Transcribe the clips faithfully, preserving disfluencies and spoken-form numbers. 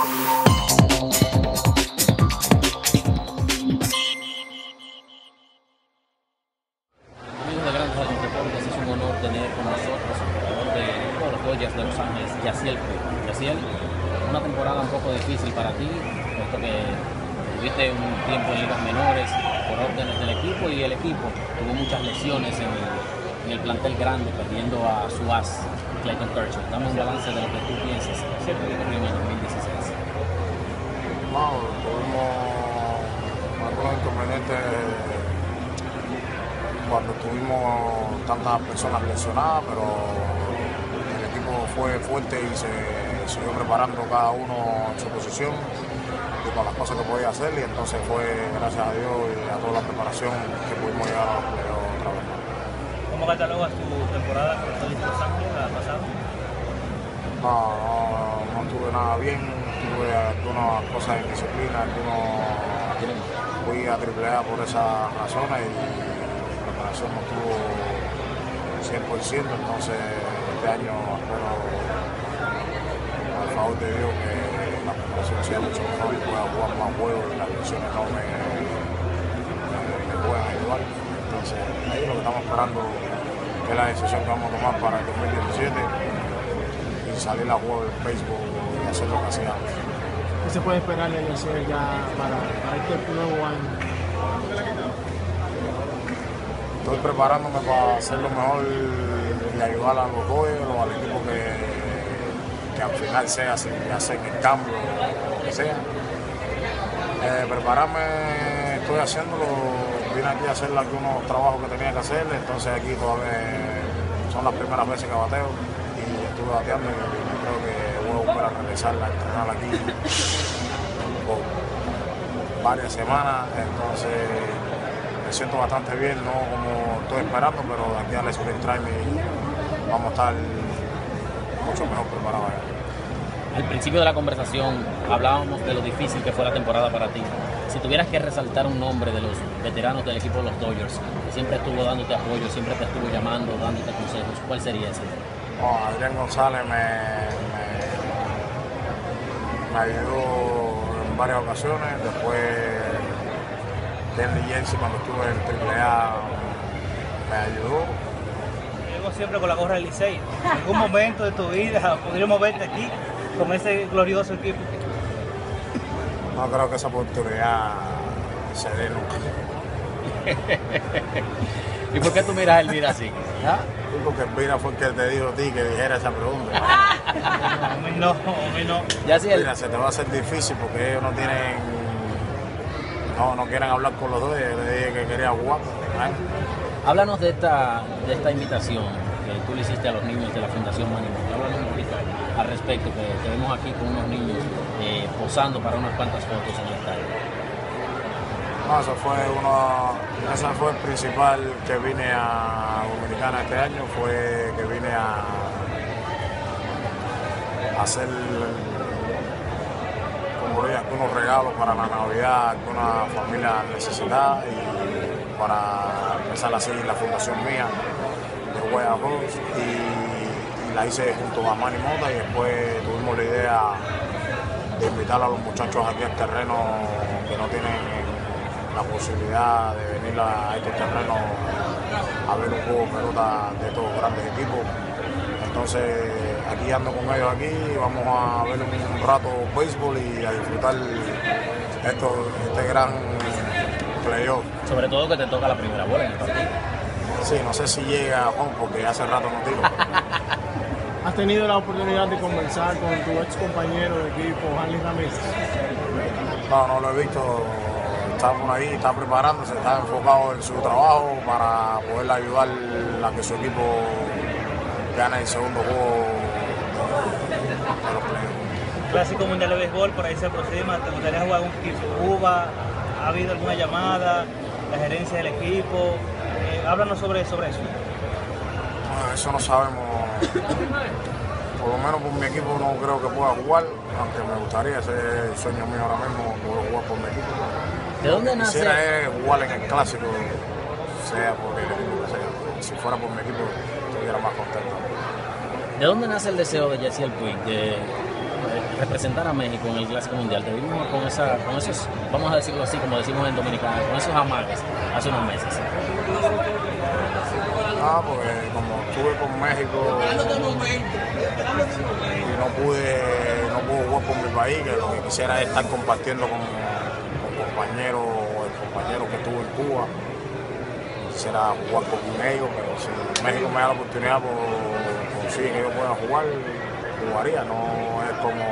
Es un honor tener con nosotros el jugador de los Dodgers de Los Ángeles, Yasiel Puig. Yasiel, una temporada un poco difícil para ti, puesto que tuviste un tiempo en ligas menores por órdenes del equipo y el equipo tuvo muchas lesiones en el, en el plantel grande, perdiendo a su as, Clayton Kershaw. Dame un balance de lo que tú piensas, ¿cierto? Que ocurrió en el dos mil dieciséis. No, tuvimos algunos inconvenientes cuando tuvimos tantas personas lesionadas, pero el equipo fue fuerte y se siguió preparando cada uno en su posición y con las cosas que podía hacer, y entonces fue gracias a Dios y a toda la preparación que pudimos llegar a los playoffs otra vez. ¿Cómo catalogas tu temporada con los Dodgers de Los Ángeles, la pasada? No, no, no estuve nada bien, tuve algunas cosas en disciplina, algunos fui a triple A por esas razones y no estuvo cien por ciento, entonces este año espero, por favor de Dios, que la preparación sea mucho mejor y pueda jugar más juegos y las lesiones no me, me, me puedan ayudar. Entonces ahí lo que estamos esperando es la decisión que vamos a tomar para el dos mil diecisiete y salir a jugar el béisbol y hacer lo que hacíamos. ¿Qué se puede esperar de Yasiel ya para, para este nuevo año? Estoy preparándome para hacer lo mejor y ayudar a los Dodgers o al equipo que, que al final sea, si hacen el cambio o lo que sea. Eh, prepararme, estoy haciéndolo, vine aquí a hacer algunos trabajos que tenía que hacer, entonces aquí todavía son las primeras veces que bateo y estuve bateando y creo que voy a volver a regresar a entrenar aquí por varias semanas, entonces me siento bastante bien, no como estoy esperando, pero de aquí al Spring Training vamos a estar mucho mejor preparados allá. Al principio de la conversación hablábamos de lo difícil que fue la temporada para ti. Si tuvieras que resaltar un nombre de los veteranos del equipo de los Dodgers, que siempre estuvo dándote apoyo, siempre te estuvo llamando, dándote consejos, ¿cuál sería ese? Oh, Adrián González me, me, me ayudó en varias ocasiones, después Kenley Jensen cuando estuve en triple A me ayudó. Llego siempre con la gorra del Licey. En algún momento de tu vida podríamos verte aquí con ese glorioso equipo. No creo que esa oportunidad se dé nunca. ¿Y por qué tú miras a Elvira así? ¿Ah? Porque Elvira fue el que te dijo a ti que dijera esa pregunta. A mí no, a mí no. Ya sí, Mira, se te va a hacer difícil porque ellos no tienen... No, no quieren hablar con los dos, yo le dije que quería jugar. ¿Eh? Háblanos de esta, de esta invitación que tú le hiciste a los niños de la Fundación Manny Mota. Háblanos un poquito al respecto, que te vemos aquí con unos niños eh, posando para unas cuantas fotos en el estadio. No, eso fue uno, ese fue el principal que vine a Dominicana este año, fue que vine a, a hacer como diría, algunos regalos para la Navidad, alguna familia necesitada y para empezar así la fundación mía de Guaya Rose y, y la hice junto a Manny Mota y después tuvimos la idea de invitar a los muchachos aquí al terreno que no tienen la posibilidad de venir a estos terrenos a ver un juego de pelota de estos grandes equipos. Entonces aquí ando con ellos aquí, vamos a ver un, un rato béisbol y a disfrutar esto, este gran playoff. Sobre todo que te toca la primera bola en el partido. Sí, no sé si llega Juan porque hace rato no tiro. ¿Has tenido la oportunidad de conversar con tu ex compañero de equipo, Hanley Ramírez? No, no lo he visto. Está por ahí, está preparándose, está enfocado en su trabajo para poder ayudar a que su equipo gane el segundo juego de los playoffs. Clásico Mundial de Béisbol, por ahí se aproxima. ¿Te gustaría jugar un equipo Cuba? ¿Ha habido alguna llamada? ¿La gerencia del equipo? Eh, háblanos sobre, sobre eso. Bueno, eso no sabemos. Por lo menos por mi equipo no creo que pueda jugar, aunque me gustaría, ese es el sueño mío ahora mismo, poder jugar por mi equipo. ¿De dónde nace? Quisiera es jugar en el clásico, sea por el equipo que sea. Si fuera por mi equipo, estuviera más contento. ¿De dónde nace el deseo de Yasiel Puig de representar a México en el Clásico Mundial, te vimos con, esa, con esos, vamos a decirlo así, como decimos en Dominicana, con esos amagues hace unos meses. Ah, porque como estuve con México y no pude, no pude jugar por mi país, que lo que quisiera es estar compartiendo con, con compañeros o compañeros que tuve en Cuba. Quisiera jugar con ellos, pero si México me da la oportunidad, por, por sí que ellos puedan jugar, jugaría. No es como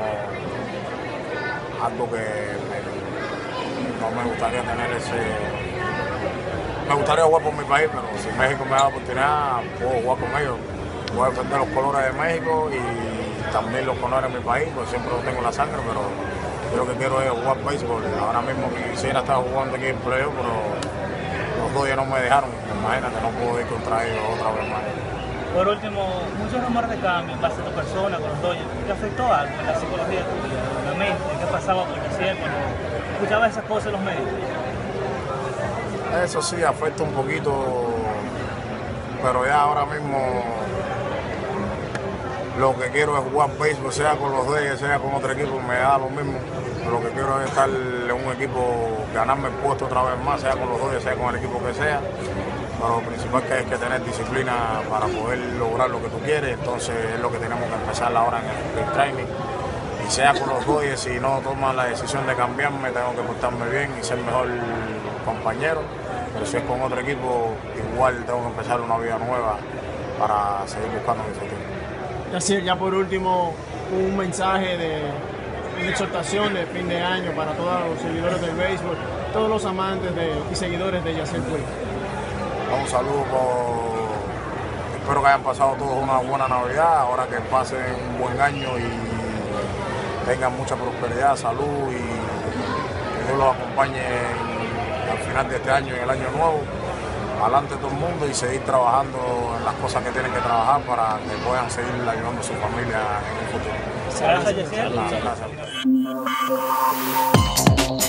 algo que me, no me gustaría tener ese. Me gustaría jugar por mi país, pero si México me da la oportunidad, puedo jugar con ellos. Voy a defender los colores de México y también los colores de mi país, porque siempre lo tengo en la sangre, pero yo lo que quiero es jugar béisbol. Ahora mismo quisiera estar jugando aquí en playoff, pero los dos ya no me dejaron. Imagínate, no puedo ir contra ellos otra vez más. Por último, muchos rumores de cambio en base a tu persona con los Dodgers. ¿Te afectó algo en la psicología tuya, en la mente? ¿Qué pasaba con Yasiel cuando escuchabas esas cosas en los medios? Eso sí, afecta un poquito, pero ya ahora mismo lo que quiero es jugar béisbol, sea con los Dodgers, sea con otro equipo, me da lo mismo. Lo que quiero es estar en un equipo, ganarme el puesto otra vez más, sea con los Dodgers, sea con el equipo que sea. Pero lo principal que hay que tener disciplina para poder lograr lo que tú quieres, entonces es lo que tenemos que empezar ahora en el, el training. Y sea con los Dodgers, si no toman la decisión de cambiarme, tengo que portarme bien y ser mejor compañero. Pero si es con otro equipo, igual tengo que empezar una vida nueva para seguir buscando mi futuro. Yasiel, ya por último, un mensaje de una exhortación de fin de año para todos los seguidores del béisbol, todos los amantes de, y seguidores de Yasiel Puig. Un saludo, por... espero que hayan pasado todos una buena Navidad, ahora que pasen un buen año y tengan mucha prosperidad, salud y que Dios los acompañe al final de este año y en el año nuevo. Adelante todo el mundo y seguir trabajando en las cosas que tienen que trabajar para que puedan seguir ayudando a su familia en el futuro. Gracias, Yasiel. Gracias.